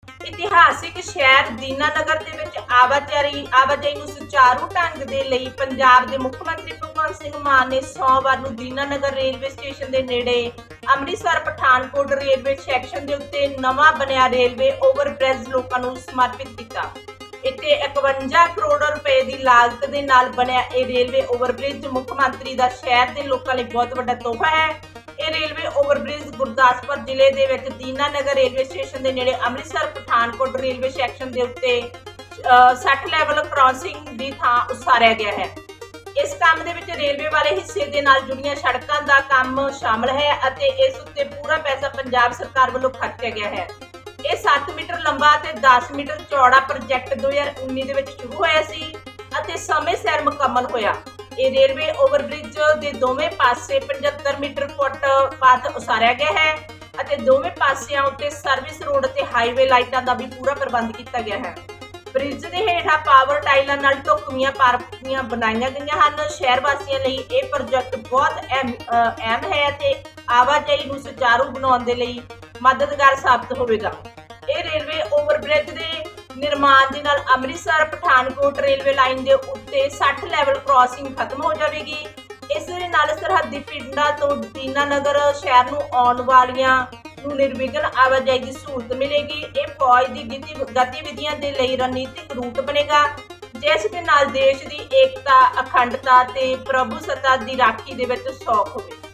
ਇਤਿਹਾਸਿਕ ਸ਼ਹਿਰ ਦੀਨਾਨਗਰ ਦੇ ਵਿੱਚ ਆਵਾਜਾਈ ਨੂੰ ਸੁਚਾਰੂ ਢੰਗ ਦੇ ਲਈ ਪੰਜਾਬ ਦੇ ਮੁੱਖ ਮੰਤਰੀ ਭਗਵੰਤ ਸਿੰਘ ਮਾਨ ਨੇ ਸੋਮਵਾਰ ਨੂੰ ਦੀਨਾਨਗਰ ਰੇਲਵੇ ਸਟੇਸ਼ਨ ਦੇ ਨੇੜੇ ਅੰਮ੍ਰਿਤਸਰ ਪਠਾਨਕੋਟ ਰੇਲਵੇ ਸੈਕਸ਼ਨ ਦੇ ਉੱਤੇ ਨਵਾਂ ਬਣਿਆ ਰੇਲਵੇ ਓਵਰਬ੍ਰਿਜ ਲੋਕਾਂ ਨੂੰ ਸਮਰਪਿਤ ਕੀਤਾ। ਇੱਥੇ 51 ਕਰੋੜ ਰੁਪਏ ਦੀ ਲਾਗਤ ਦੇ ਨਾਲ ਬਣਿਆ ਇਹ ਰੇਲਵੇ ਓਵਰਬ੍ਰਿਜ ਮੁੱਖ ਮੰਤਰੀ ਦਾ ਸ਼ਹਿਰ ਦੇ ਲੋਕਾਂ ਲਈ ਬਹੁਤ ਵੱਡਾ ਤੋਹਫਾ ਹੈ। ਇਹ ਰੇਲਵੇ ਓਵਰਬ੍ਰਿਜ ਗੁਰਦਾਸਪੁਰ ਜ਼ਿਲ੍ਹੇ ਦੇ ਵਿੱਚ ਦੀਨਾਨਗਰ ਰੇਲਵੇ ਸਟੇਸ਼ਨ ਦੇ ਨੇੜੇ ਅੰਮ੍ਰਿਤਸਰ ਪਠਾਨਕੋਟ ਰੇਲਵੇ ਸੈਕਸ਼ਨ ਦੇ ਉੱਤੇ 60 ਲੈਵਲ ਕ੍ਰਾਸਿੰਗ ਦੀ ਥਾਂ ਉਸਾਰਿਆ ਗਿਆ ਹੈ। ਇਸ ਕੰਮ ਦੇ ਵਿੱਚ ਰੇਲਵੇ ਵਾਲੇ ਹਿੱਸੇ ਦੇ ਨਾਲ ਜੁੜੀਆਂ ਸੜਕਾਂ ਦਾ ਕੰਮ ਸ਼ਾਮਲ ਹੈ ਅਤੇ ਇਸ ਉੱਤੇ ਪੂਰਾ ਪੈਸਾ ਪੰਜਾਬ ਸਰਕਾਰ ਵੱਲੋਂ ਖਰਚਿਆ ਗਿਆ ਹੈ। ਇਹ 7 ਮੀਟਰ ਲੰਬਾ ਅਤੇ 10 ਮੀਟਰ ਚੌੜਾ ਪ੍ਰੋਜੈਕਟ 2019 ਦੇ ਵਿੱਚ ਸ਼ੁਰੂ ਹੋਇਆ ਸੀ ਅਤੇ ਸਮੇਂ ਸਿਰ ਮੁਕੰਮਲ ਹੋਇਆ। ਇਹ ਰੇਲਵੇ ਓਵਰਬ੍ਰਿਜ ਦੇ ਦੋਵੇਂ ਪਾਸੇ 75 ਮੀਟਰ ਫੁੱਟਪਾਥ ਉਸਾਰਿਆ ਗਿਆ ਹੈ ਅਤੇ ਦੋਵੇਂ ਪਾਸਿਆਂ ਉੱਤੇ ਸਰਵਿਸ ਰੋਡ ਅਤੇ ਹਾਈਵੇ ਲਾਈਟਾਂ ਦਾ ਵੀ ਪੂਰਾ ਪ੍ਰਬੰਧ ਕੀਤਾ ਗਿਆ ਹੈ। ਬ੍ਰਿਜ ਦੇ ਹੇਠਾਂ ਪਾਵਰ ਟਾਈਲਾਂ ਨਾਲ ਢੁਕਵੀਆਂ ਪਾਰਕੀਆਂ ਬਣਾਈਆਂ ਗਈਆਂ ਹਨ। ਸ਼ਹਿਰ ਵਾਸੀਆਂ ਲਈ ਇਹ ਪ੍ਰੋਜੈਕਟ ਬਹੁਤ ਅਹਿਮ ਹੈ ਅਤੇ ਆਵਾਜਾਈ ਨੂੰ ਸੁਚਾਰੂ ਬਣਾਉਣ ਦੇ ਲਈ ਮਦਦਗਾਰ ਸਾਬਤ ਹੋਵੇਗਾ। ਇਹ ਰੇਲਵੇ ਓਵਰਬ੍ਰਿਜ ਦੇ ਨਿਰਮਾਣ ਦੇ ਨਾਲ ਅੰਮ੍ਰਿਤਸਰ ਪਠਾਨਕੋਟ ਰੇਲਵੇ ਲਾਈਨ ਦੇ ਉੱਤੇ 60 ਲੈਵਲ ਕ੍ਰਾਸਿੰਗ ਖਤਮ ਹੋ ਜਾਵੇਗੀ। ਇਸ ਦੇ ਨਾਲ ਸਰਹੱਦੀ ਪਿੰਡਾਂ ਤੋਂ ਦੀਨਾਨਗਰ ਸ਼ਹਿਰ ਨੂੰ ਆਉਣ ਵਾਲੀਆਂ ਨੂੰ ਨਿਰਵਿਘਨ ਆਵਾਜਾਈ ਦੀ ਸਹੂਲਤ ਮਿਲੇਗੀ। ਇਹ ਫੌਜ ਦੀ ਗਤੀਵਿਧੀਆਂ ਦੇ ਲਈ ਰਣਨੀਤਿਕ ਰੂਟ ਬਣੇਗਾ, ਜਿਸ ਦੇ ਨਾਲ ਦੇਸ਼ ਦੀ ਏਕਤਾ, ਅਖੰਡਤਾ ਤੇ ਪ੍ਰਭੂਸੱਤਾ ਦੀ ਰਾਖੀ ਦੇ ਵਿੱਚ ਸੌਖ ਹੋਵੇ।